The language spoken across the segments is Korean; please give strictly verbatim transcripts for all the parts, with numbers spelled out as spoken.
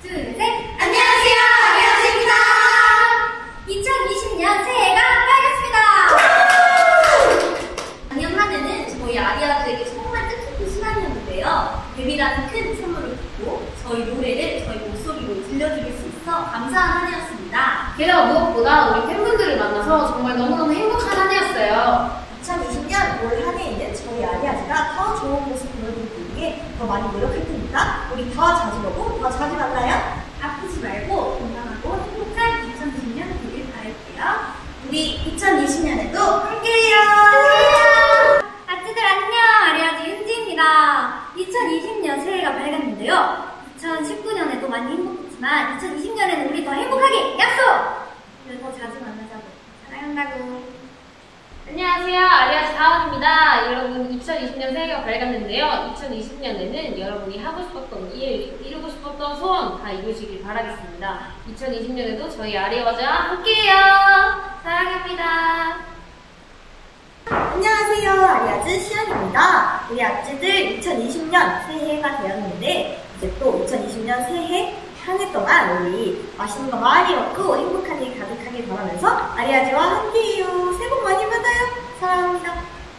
둘, 셋! 안녕하세요! 아리아즈입니다! 이천이십 년 새해가 밝았습니다! 작년 한 해는 저희 아리아즈에게 정말 뜻깊은 시간이었는데요. 데뷔라는 큰 선물을 받고 저희 노래를 저희 목소리로 들려드릴 수 있어 감사한 한 해였습니다. 게다가 무엇보다 우리 팬분들을 만나서 정말 너무너무 행복한 한 해였어요. 이천이십 년 올 한 해에는 저희 아리아즈가 더 좋은 모습 보여드리기 위해 더 많이 노력할 테니까 우리 더 자주 보고 더 자주 만나요. 아프지 말고 건강하고 행복한 이천이십 년 되길 바랄게요. 우리 이천이십 년에도 함께해요. 아찌들 안녕, 아리아즈 윤지입니다. 이천이십 년 새해가 밝았는데요. 이천십구 년에도 많이 행복했지만 이천이십 년에는 우리 더 행복하게 약속! 그래 더 자주 만나자고. 사랑한다고. 안녕하세요. 아리아즈 다원입니다. 여러분 이천이십 년 새해가 밝았는데요. 이천이십 년에는 여러분이 하고 싶었던 일, 이루고 싶었던 소원 다 이루시길 바라겠습니다. 이천이십 년에도 저희 아리아즈와 함께해요. 사랑합니다. 안녕하세요. 아리아즈 시연입니다. 우리 아찌들 이천이십 년 새해가 되었는데 이제 또 이천이십 년 새해 한 해 동안 우리 맛있는 거 많이 먹고 행복한 일 가득하게 바라면서 아리아즈와 함께해요. 새해 복 많이 받아요. 사랑합니다.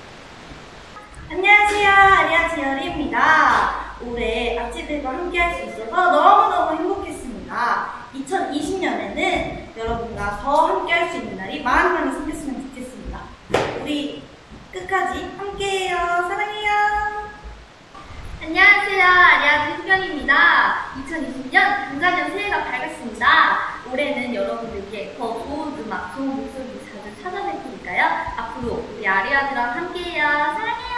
안녕하세요. 아리아즈 여리입니다. 올해 아찌들과 함께 할 수 있어서 너무너무 행복했습니다. 이천이십 년에는 여러분과 더 함께 할 수 있는 날이 많이 많이 생겼으면 좋겠습니다. 우리 끝까지 함께해요. 사랑해요. 안녕하세요. 아리아즈 수경입니다. 이천이십 년 강자년 새해가 밝았습니다. 올해는 여러분들께 더 좋은 음악, 좋은 목소리 자주 찾아뵐 테니까요. 앞으로 우리 아리아즈랑 함께해요. 사랑해요.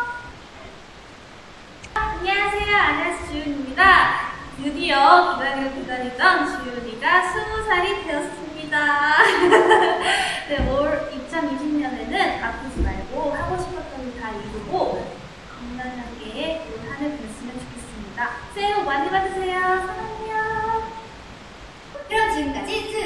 안녕하세요. 아리아즈 주윤입니다. 드디어 기다려 기다리던 주윤이가 스무 살이 되었습니다. 네, 올 이천이십 년에는 아프지 말고 하고 싶었던 일 다 이루고 건강하게 올 한 해 됐으면 좋겠습니다. 새해 복 많이 받으세요. 사랑해요. 그럼 지금까지 즈